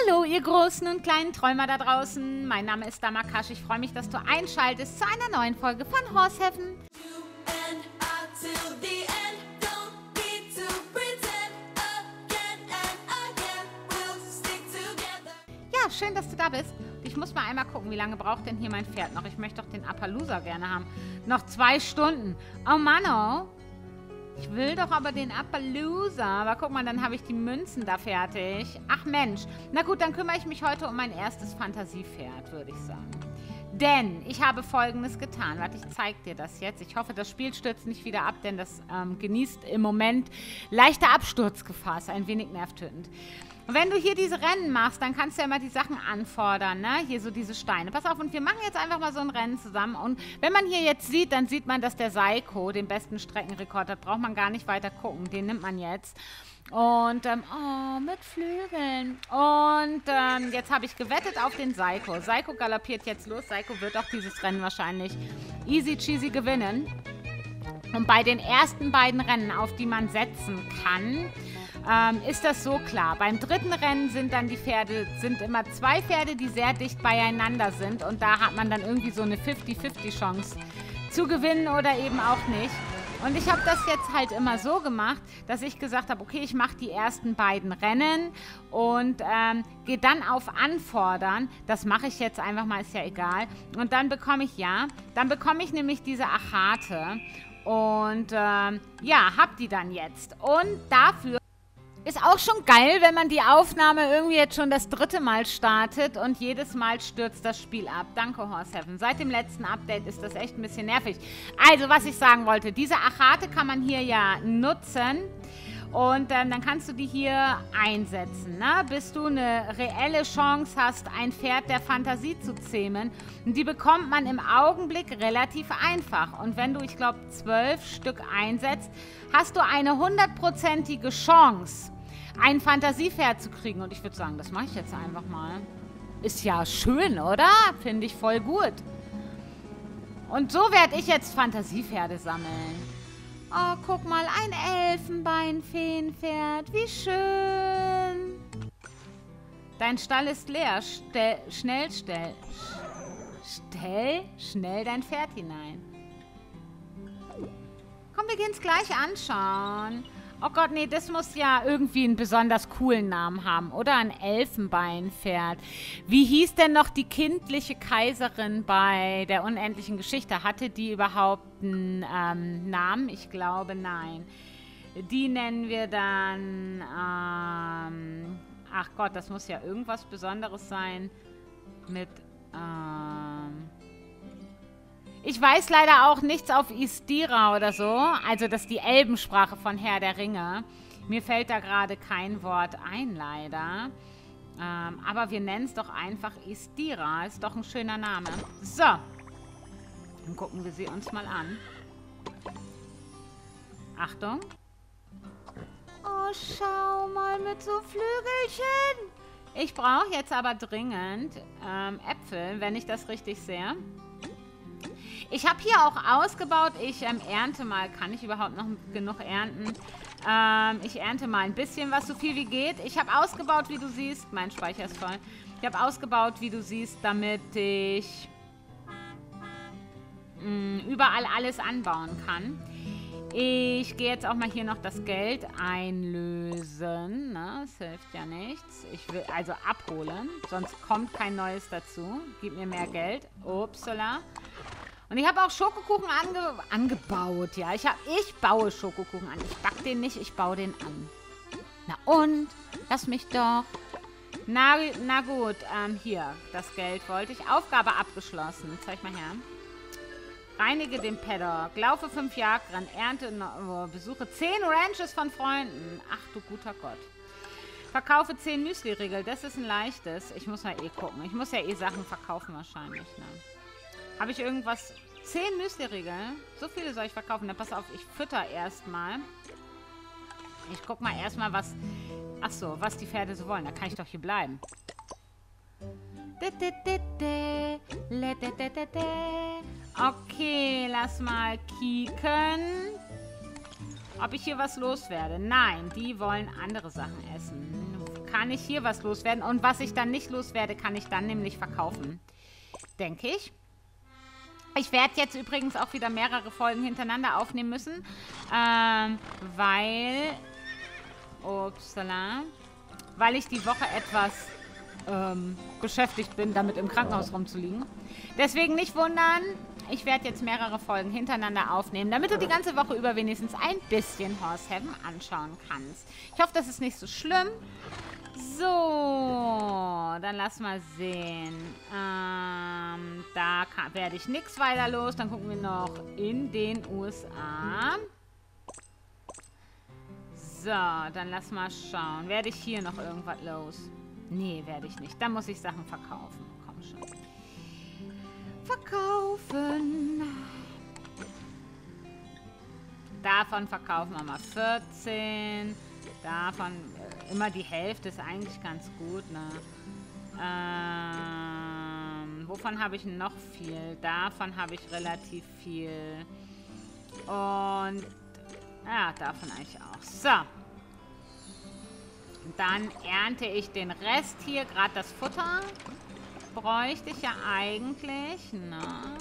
Hallo, ihr großen und kleinen Träumer da draußen. Mein Name ist Damakash. Ich freue mich, dass du einschaltest zu einer neuen Folge von Horse Heaven. Ja, schön, dass du da bist. Ich muss mal einmal gucken, wie lange braucht denn hier mein Pferd noch? Ich möchte doch den Appaloosa gerne haben. Noch 2 Stunden. Oh Mann, oh. Ich will doch aber den Appaloosa. Aber guck mal, dann habe ich die Münzen da fertig. Ach Mensch. Na gut, dann kümmere ich mich heute um mein erstes Fantasiepferd, würde ich sagen. Denn ich habe Folgendes getan. Warte, ich zeige dir das jetzt. Ich hoffe, das Spiel stürzt nicht wieder ab, denn das genießt im Moment leichte Absturzgefahr. Ist ein wenig nervtötend. Und wenn du hier diese Rennen machst, dann kannst du ja immer die Sachen anfordern, ne? Hier so diese Steine. Pass auf, und wir machen jetzt einfach mal so ein Rennen zusammen. Und wenn man hier jetzt sieht, dann sieht man, dass der Seiko den besten Streckenrekord hat. Braucht man gar nicht weiter gucken. Den nimmt man jetzt. Und, oh, mit Flügeln. Und jetzt habe ich gewettet auf den Seiko. Seiko galoppiert jetzt los. Seiko wird auch dieses Rennen wahrscheinlich easy cheesy gewinnen. Und bei den ersten beiden Rennen, auf die man setzen kann, ist das so klar. Beim dritten Rennen sind dann die Pferde, sind immer 2 Pferde, die sehr dicht beieinander sind. Und da hat man dann irgendwie so eine 50-50 Chance zu gewinnen oder eben auch nicht. Und ich habe das jetzt halt immer so gemacht, dass ich gesagt habe, okay, ich mache die ersten beiden Rennen und gehe dann auf Anfordern. Das mache ich jetzt einfach mal, ist ja egal. Und dann bekomme ich nämlich diese Achate. Und ja, hab die dann jetzt. Und dafür ist auch schon geil, wenn man die Aufnahme irgendwie jetzt schon das 3. Mal startet und jedes Mal stürzt das Spiel ab. Danke, Horse Heaven. Seit dem letzten Update ist das echt ein bisschen nervig. Also, was ich sagen wollte, diese Achate kann man hier ja nutzen. Und dann kannst du die hier einsetzen, ne? Bis du eine reelle Chance hast, ein Pferd der Fantasie zu zähmen. Und die bekommt man im Augenblick relativ einfach. Und wenn du, ich glaube, 12 Stück einsetzt, hast du eine 100%ige Chance, ein Fantasiepferd zu kriegen. Und ich würde sagen, das mache ich jetzt einfach mal. Ist ja schön, oder? Finde ich voll gut. Und so werde ich jetzt Fantasiepferde sammeln. Oh, guck mal, ein Elfenbeinfeenpferd. Wie schön. Dein Stall ist leer. Stell schnell dein Pferd hinein. Komm, wir gehen es gleich anschauen. Oh Gott, nee, das muss ja irgendwie einen besonders coolen Namen haben. Oder ein Elfenbeinpferd. Wie hieß denn noch die kindliche Kaiserin bei der unendlichen Geschichte? Hatte die überhaupt einen Namen? Ich glaube, nein. Die nennen wir dann... ach Gott, das muss ja irgendwas Besonderes sein. Mit... Ich weiß leider auch nichts auf Istira oder so. Also das ist die Elbensprache von Herr der Ringe. Mir fällt da gerade kein Wort ein, leider. Aber wir nennen es doch einfach Istira. Ist doch ein schöner Name. So. Dann gucken wir sie uns mal an. Achtung. Oh, schau mal mit so Flügelchen. Ich brauche jetzt aber dringend Äpfel, wenn ich das richtig sehe. Ich habe hier auch ausgebaut, ich ernte mal, kann ich überhaupt noch genug ernten? Ich ernte mal ein bisschen was, so viel wie geht. Ich habe ausgebaut, wie du siehst, mein Speicher ist voll. Ich habe ausgebaut, wie du siehst, damit ich überall alles anbauen kann. Ich gehe jetzt auch mal hier noch das Geld einlösen. Ne? Das hilft ja nichts. Ich will also abholen, sonst kommt kein neues dazu. Gib mir mehr Geld. Upsala. Und ich habe auch Schokokuchen angebaut, ja. Ich baue Schokokuchen an. Ich backe den nicht, ich baue den an. Na und? Lass mich doch. Na gut, hier, das Geld wollte ich. Aufgabe abgeschlossen. Zeig mal her. Reinige den Paddock. Laufe 5 Jagdrennen. Ernte, besuche 10 Ranches von Freunden. Ach du guter Gott. Verkaufe 10 Müsli-Riegel. Das ist ein leichtes. Ich muss mal gucken. Ich muss ja Sachen verkaufen wahrscheinlich, ne? Habe ich irgendwas? 10 Müsli-Riegel? So viele soll ich verkaufen. Na, pass auf, ich fütter erstmal. Ich guck mal erstmal, was... Achso, was die Pferde so wollen. Da kann ich doch hier bleiben. Okay, lass mal kicken. Ob ich hier was loswerde. Nein, die wollen andere Sachen essen. kann ich hier was loswerden. Und was ich dann nicht loswerde, kann ich dann nämlich verkaufen. Denke ich. Ich werde jetzt übrigens auch wieder mehrere Folgen hintereinander aufnehmen müssen, weil ich die Woche etwas beschäftigt bin, damit im Krankenhaus rumzuliegen. Deswegen nicht wundern, ich werde jetzt mehrere Folgen hintereinander aufnehmen, damit du die ganze Woche über wenigstens ein bisschen Horse Heaven anschauen kannst. Ich hoffe, das ist nicht so schlimm. So, dann lass mal sehen. Da werde ich nichts weiter los. Dann gucken wir noch in den USA. So, dann lass mal schauen. Werde ich hier noch irgendwas los? Nee, werde ich nicht. Dann muss ich Sachen verkaufen. Komm schon. Verkaufen. Davon verkaufen wir mal 14. Davon immer die Hälfte ist eigentlich ganz gut, ne? Wovon habe ich noch viel? Davon habe ich relativ viel. Und ja, davon eigentlich auch. So. Dann ernte ich den Rest hier. Gerade das Futter bräuchte ich ja eigentlich. Ne?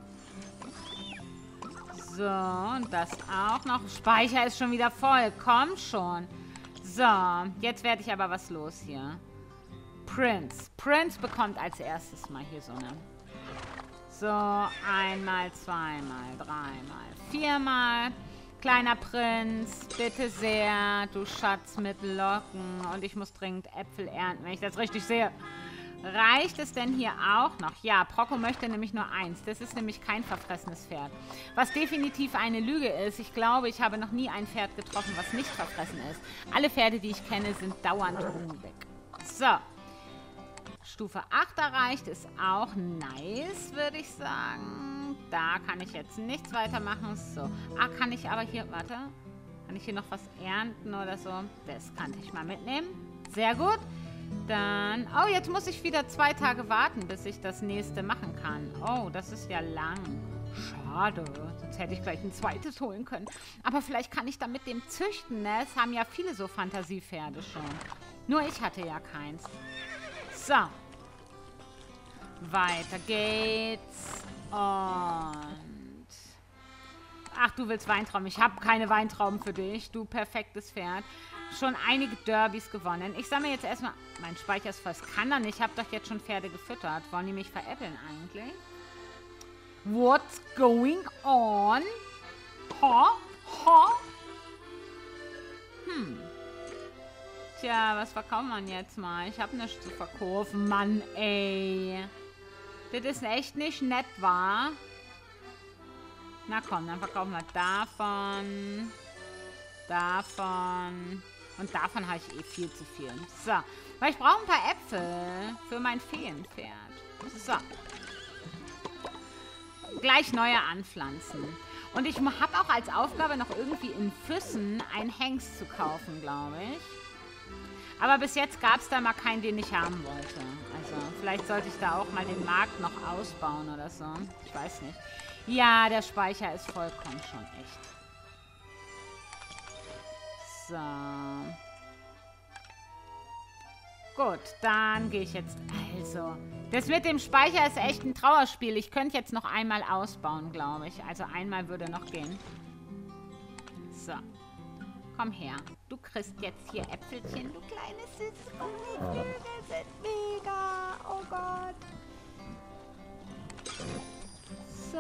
So, und das auch noch. Speicher ist schon wieder voll. Komm schon. So, jetzt werde ich aber was los hier. Prince. Prince bekommt als erstes mal hier so eine. So, einmal, zweimal, dreimal, viermal. Kleiner Prinz, bitte sehr, du Schatz mit Locken. Und ich muss dringend Äpfel ernten, wenn ich das richtig sehe. Reicht es denn hier auch noch? Ja, Procco möchte nämlich nur eins. Das ist nämlich kein verfressenes Pferd. Was definitiv eine Lüge ist. Ich glaube, ich habe noch nie ein Pferd getroffen, was nicht verfressen ist. Alle Pferde, die ich kenne, sind dauernd hungrig. So. Stufe 8 erreicht, ist auch nice, würde ich sagen. Da kann ich jetzt nichts weitermachen. So. Ah, kann ich aber hier, warte. Kann ich hier noch was ernten oder so? Das kann ich mal mitnehmen. Sehr gut. Dann, oh, jetzt muss ich wieder 2 Tage warten, bis ich das nächste machen kann. Oh, das ist ja lang. Schade, sonst hätte ich gleich ein zweites holen können. Aber vielleicht kann ich da mit dem züchten, ne? Es haben ja viele so Fantasiepferde schon. Nur ich hatte ja keins. So. Weiter geht's. Und... Ach, du willst Weintrauben. Ich habe keine Weintrauben für dich. Du perfektes Pferd. Schon einige Derbys gewonnen. Ich sammle jetzt erstmal... Mein Speicher ist voll. Das kann doch nicht. Ich habe doch jetzt schon Pferde gefüttert. Wollen die mich veräppeln eigentlich? What's going on? Ha? Ha? Tja, was verkaufen wir jetzt mal? Ich habe nichts zu verkaufen, Mann, ey. Das ist echt nicht nett, wahr? Na komm, dann verkaufen wir davon. Davon. Und davon habe ich eh viel zu viel. So. Weil ich brauche ein paar Äpfel für mein Feenpferd. So. Gleich neue anpflanzen. Und ich habe auch als Aufgabe noch irgendwie in Füssen einen Hengst zu kaufen, glaube ich. Aber bis jetzt gab es da mal keinen, den ich haben wollte. Also vielleicht sollte ich da auch mal den Markt noch ausbauen oder so. Ich weiß nicht. Ja, der Speicher ist vollkommen schon echt. So. Gut, dann gehe ich jetzt... Also, das mit dem Speicher ist echt ein Trauerspiel. Ich könnte jetzt noch einmal ausbauen, glaube ich. Also einmal würde noch gehen. So. Komm her. Du kriegst jetzt hier Äpfelchen, du kleines süßes Äpfelchen. Die sind mega. Oh Gott. So.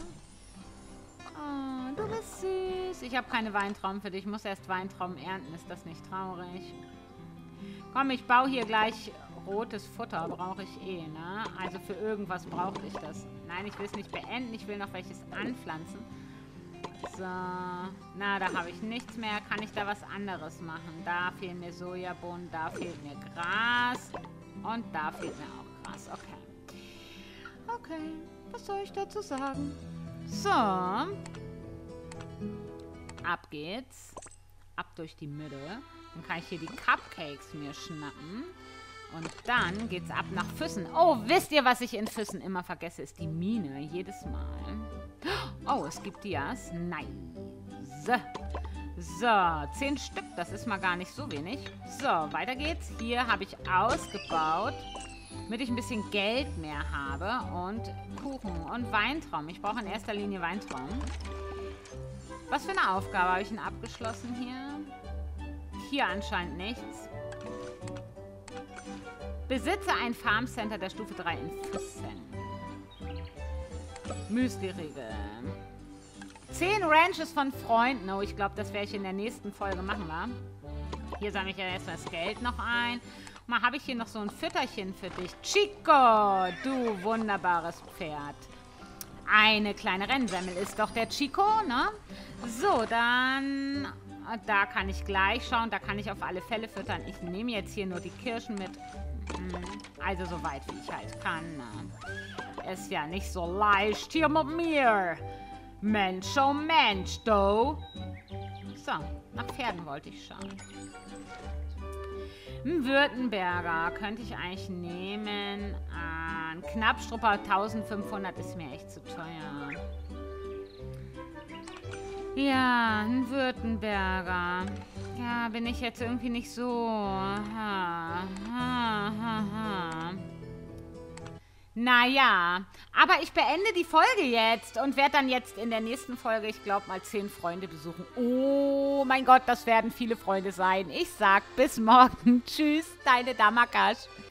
Oh, du bist süß. Ich habe keine Weintrauben für dich. Ich muss erst Weintrauben ernten. Ist das nicht traurig? Komm, ich baue hier gleich rotes Futter. Brauche ich eh, ne? Also für irgendwas brauche ich das. Nein, ich will es nicht beenden. Ich will noch welches anpflanzen. So. Na, da habe ich nichts mehr. Kann ich da was anderes machen? Da fehlen mir Sojabohnen. Da fehlt mir Gras. Und da fehlt mir auch Gras. Okay. Okay. Was soll ich dazu sagen? So. Ab geht's. Ab durch die Mitte. Dann kann ich hier die Cupcakes mir schnappen. Und dann geht's ab nach Füssen. Oh, wisst ihr, was ich in Füssen immer vergesse? Ist die Mine. Jedes Mal. Oh, es gibt Dias. Nice. So, 10 Stück, das ist mal gar nicht so wenig. So, weiter geht's. Hier habe ich ausgebaut, damit ich ein bisschen Geld mehr habe. Und Kuchen und Weintrauben. Ich brauche in erster Linie Weintrauben. Was für eine Aufgabe habe ich denn abgeschlossen hier? Hier anscheinend nichts. Besitze ein Farmcenter der Stufe 3 in Füssen. Müsli-Riegel. 10 Ranches von Freunden. Oh, ich glaube, das werde ich in der nächsten Folge machen, wa? Hier sammle ich ja erstmal das Geld noch ein. Mal habe ich hier noch so ein Fütterchen für dich. Chico, du wunderbares Pferd. Eine kleine Rennsemmel ist doch der Chico, ne? So, dann... Da kann ich gleich schauen. Da kann ich auf alle Fälle füttern. Ich nehme jetzt hier nur die Kirschen mit. Also so weit, wie ich halt kann. Ne? Ist ja nicht so leicht hier mit mir. Mensch, oh Mensch, du. So, nach Pferden wollte ich schauen. Ein Württemberger könnte ich eigentlich nehmen. Ein Knappstrupper 1500 ist mir echt zu teuer. Ja, ein Württemberger. Ja, bin ich jetzt irgendwie nicht so... Naja, aber ich beende die Folge jetzt und werde dann jetzt in der nächsten Folge, ich glaube, mal 10 Freunde besuchen. Oh mein Gott, das werden viele Freunde sein. Ich sag bis morgen. Tschüss, deine Damakasch.